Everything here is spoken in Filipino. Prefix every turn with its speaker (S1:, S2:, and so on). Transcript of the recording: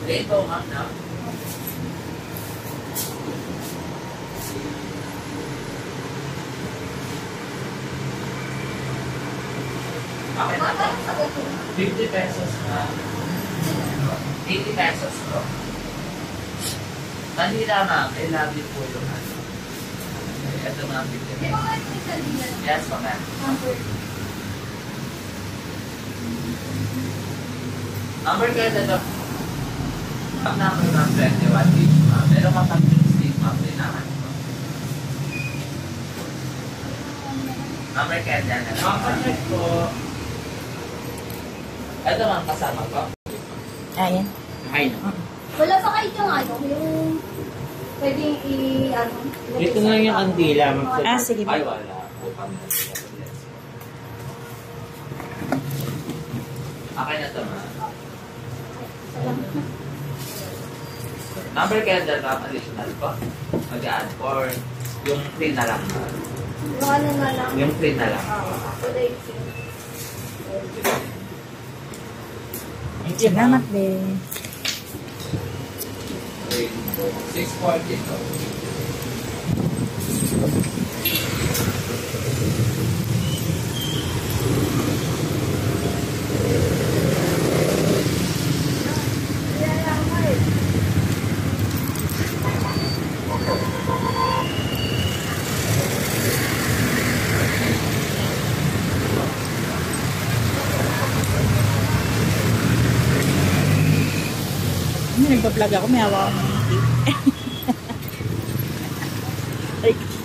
S1: Dito, ma'am, na. Okay na to. 50 pesos na. 80 pesos po. Kanila, ma'am. I love you po yung ano. Ito mga 50 pesos. Yes, ma'am. Number kayo na ito. Pag number ng 21 each, ma'am. Meron ka pang 16, ma'am. Dinahan ko. Number kayo dyan. Number ko. Ito ma'am, kasama ko.
S2: Ayan.
S1: Ay,
S3: Wala pa kayo yung ano, yung pwedeng i-ano.
S4: Ito na lang yung kandila.
S2: Sige
S1: ay,
S2: ba?
S1: wala. Okay na ito ma'am. Number kayo dyan ma'am, additional po. Mag-add or yung free na lang ma'am.
S3: Yung ano na lang.
S1: Yung free na lang.
S2: Salamat din.
S1: 640 ito.
S2: Nagpa-vlog ako, may hawa ako ng